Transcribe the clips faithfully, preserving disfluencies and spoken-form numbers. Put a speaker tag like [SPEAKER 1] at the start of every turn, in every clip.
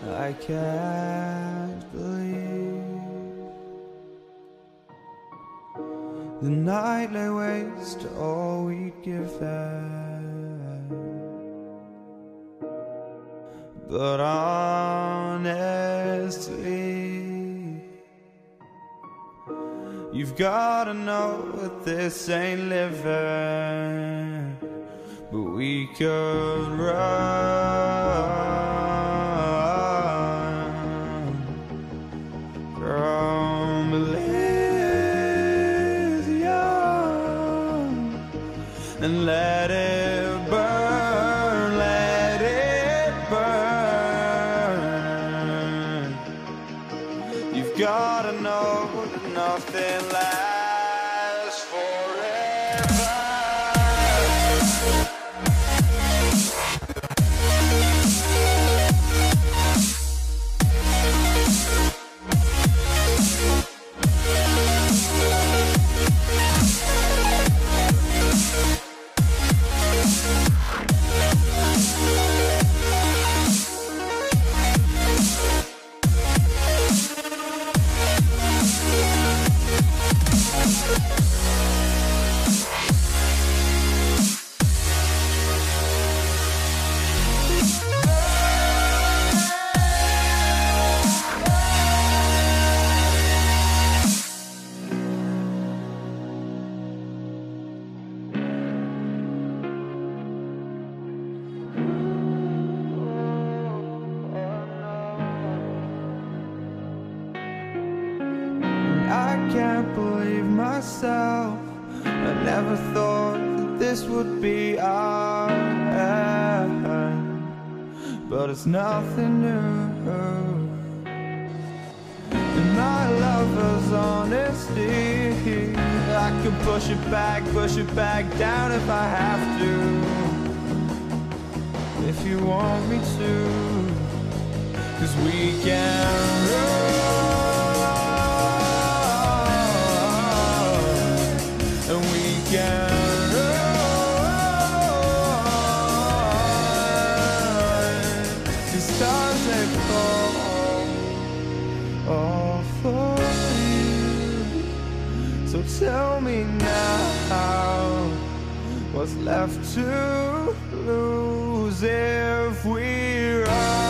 [SPEAKER 1] I can't believe the night lay waste to all we'd given. But honestly, you've gotta know that this ain't living. But we could run from Elysium and let it burn, let it burn. You've gotta know that nothing lasts forever. I can't believe myself. I never thought that this would be our end, but it's nothing new. And my lover's honesty, I could push it back, push it back down if I have to, if you want me to. 'Cause we can run and we can run. These stars they fall all for you. So tell me now, what's left to lose if we run?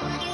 [SPEAKER 2] Bye.